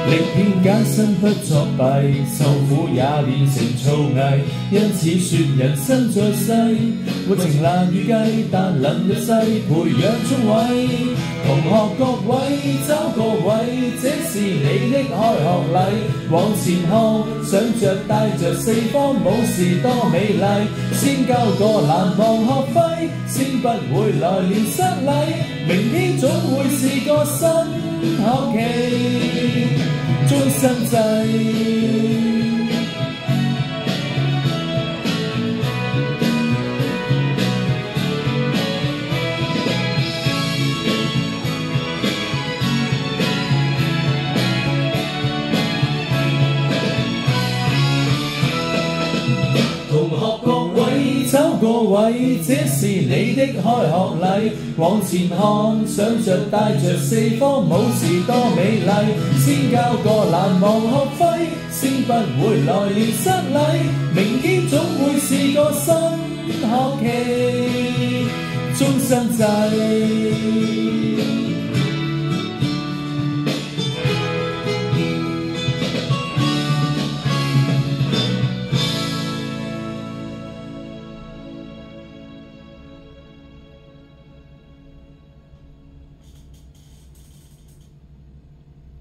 力騙艱辛不作弊，受苦也練成造藝。因此說人生在世，活情難預計，但能入世培養聰慧。同學各位找個位，這是你的開學禮。往前看，想着帶着四方武士多美麗。先交個難忘學費，先不會來年失禮。明天總會是個新學期，終身制。同學各位找個位，這是你的開學禮。往前看，想着帶着四方武士多美麗。先交個難忘學費，先不會來年失禮。明天總會是個新學期，終身制。